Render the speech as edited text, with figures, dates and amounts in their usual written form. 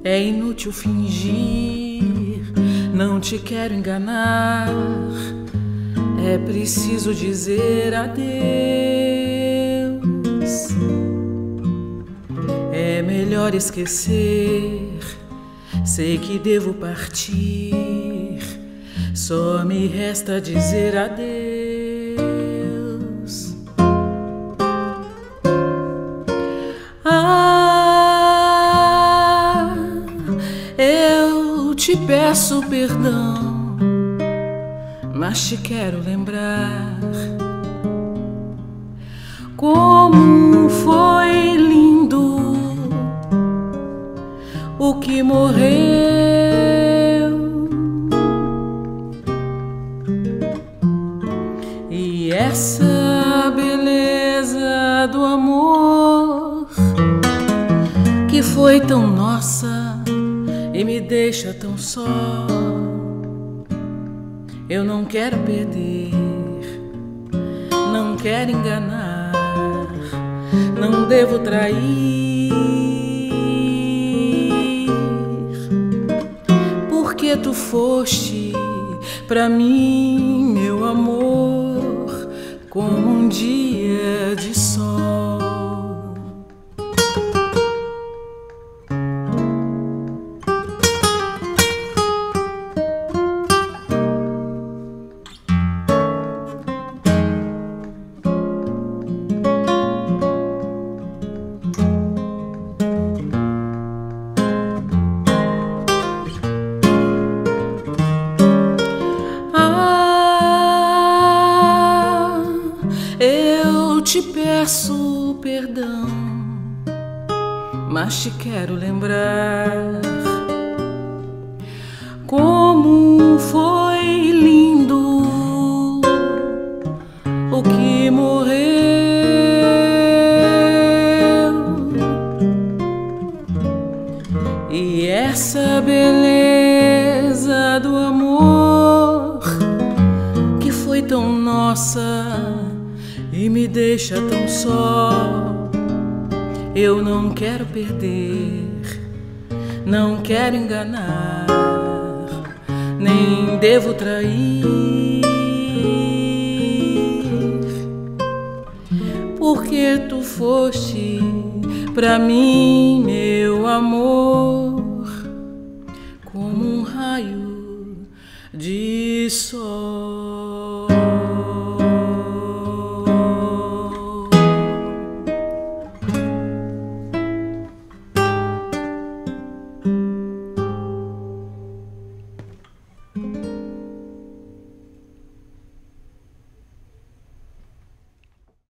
É inútil fingir, não te quero enganar. É preciso dizer adeus. É melhor esquecer, sei que devo partir. Só me resta dizer adeus. Ah, eu te peço perdão, mas te quero lembrar como foi lindo o que morreu. E essa beleza do amor que foi tão nossa e me deixa tão só, eu não quero perder, não quero enganar, não devo trair, porque tu foste pra mim, meu amor, como um dia de sol. Eu te peço perdão, mas te quero lembrar como foi lindo o que morreu. E essa beleza do amor que foi tão nossa e me deixa tão só, eu não quero perder, não quero enganar, nem devo trair, porque tu foste pra mim, meu amor, como um raio de sol.